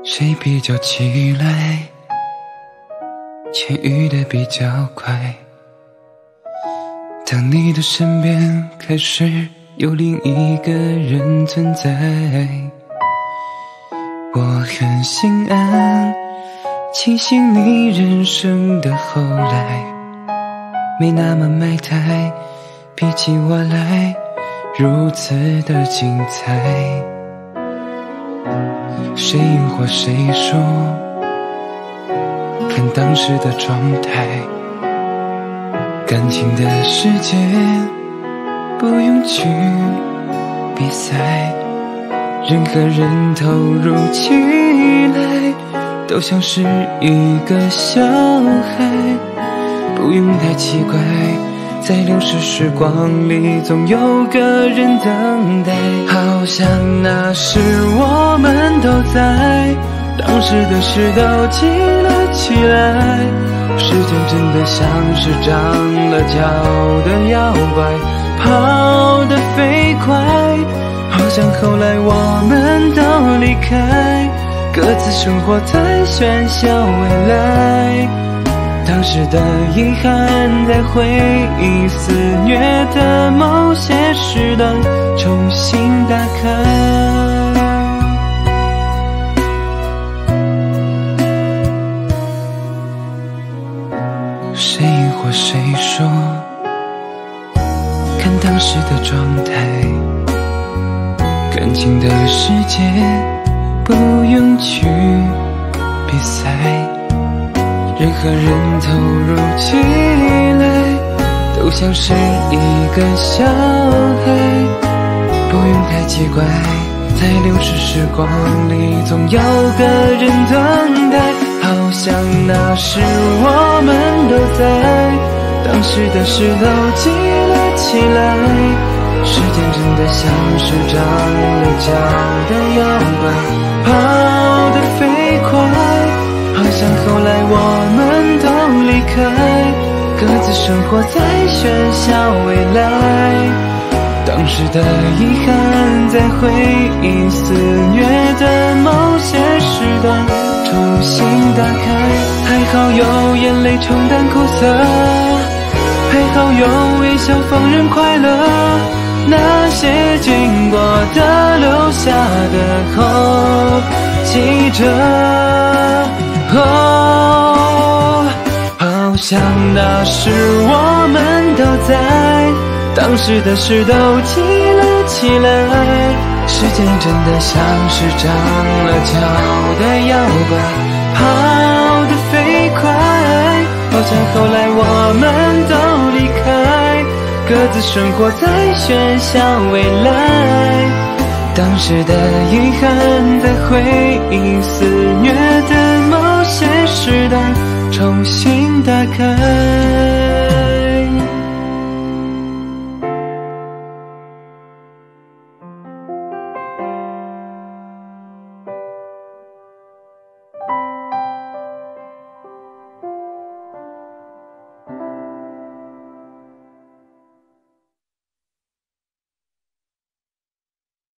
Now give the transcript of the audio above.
谁比较起来痊愈的比较快？当你的身边开始有另一个人存在，我很心安，庆幸你人生的后来没那么埋汰，比起我来如此的精彩。谁赢或谁输，看当时的状态。感情的世界不用去比赛，任何人投入起来都像是一个小孩，不用太奇怪，在流逝时光里总有个人等待。好像那时我们都在，当时的事都记了起来，时间真的像是长了脚的妖怪，跑得飞快，好像后来我们都离开，各自生活在喧嚣未来。当时的遗憾在回忆肆虐的某些时段重新打开。谁赢或谁输，看当时的状态。感情的世界不用去比赛，任何人投入起来都像是一个小孩，不用太奇怪，在流逝时光里总有个人等待。好像那时我们都在，当时的事都记了起来，时间真的像是长了脚的妖怪，跑得飞快，好像后来我们都离开，各自生活在喧嚣未来。当时的遗憾在回忆肆虐的某些时段重新打开。还好有眼泪冲淡苦涩，还好有微笑放任快乐，那些经过的留下的后记着。好像那时我们都在，当时的事都记了起来，时间真的像是长了脚的妖怪，跑得飞快，好像后来我们都离开，各自生活在喧嚣未来。当时的遗憾在回忆肆虐的某些时段重新打开。